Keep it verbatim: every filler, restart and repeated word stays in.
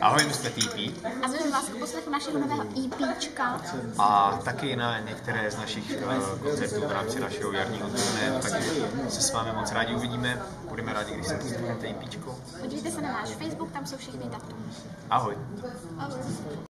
Ahoj, my jsme T P. A zveme vás k poslechu našeho nového EPčka. A taky na některé z našich uh, koncertů v rámci našeho jarního turné, takže se s vámi moc rádi uvidíme. Budeme rádi, když se poslechnete EPčko. Podívejte se na náš Facebook, tam jsou všechny datumy. Ahoj. Ahoj.